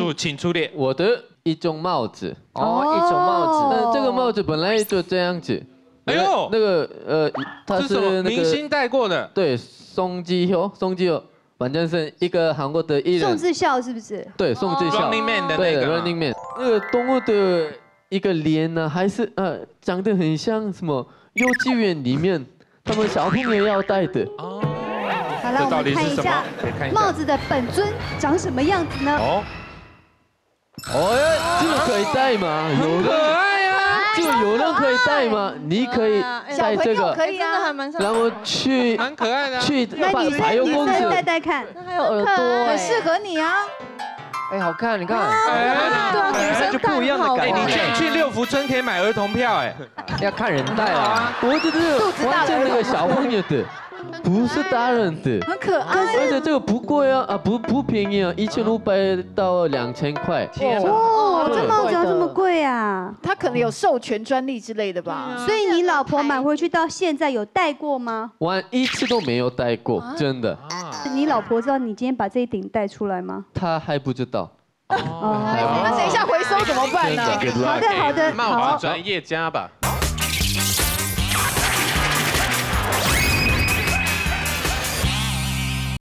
述，请出列。 我的一种帽子。 哦，一种帽子。 这个帽子本来就这样子。 哎呦， 那个它是那个明星戴过的。 对，宋智孝，反正是一个韩国的艺人。 宋智孝是不是？ 对，宋智孝。 Running Man 的那个。 Running Man。那个动物的一个脸呢，还是长得很像什么幼稚园里面他们小朋友要戴的。 哦。好了，我们看一下帽子的本尊长什么样子呢？ 哦，这个可以戴吗？ 很可爱呀， 这个有人可以戴吗？你可以戴这个， 可以啊， 然后去蛮可爱的。 去百货公司戴看， 那还有耳朵， 很适合你啊。 哎，好看，你看， 对啊，女生就不一样的感觉。 你去六福村可以买儿童票，哎， 要看人戴啊。 我觉得完全那个小朋友的。不是大人的， 很可爱， 而且这个不贵啊，不便宜啊，1500到2000块。 天哪！ 哦，这帽子要这么贵啊？ 他可能有授权专利之类的吧？ 所以你老婆买回去到现在有戴过吗？ 我一次都没有戴过，真的。 你老婆知道你今天把这一顶戴出来吗？ 她还不知道。 那等一下回收怎么办呢？ 好的， 帽子专业家吧。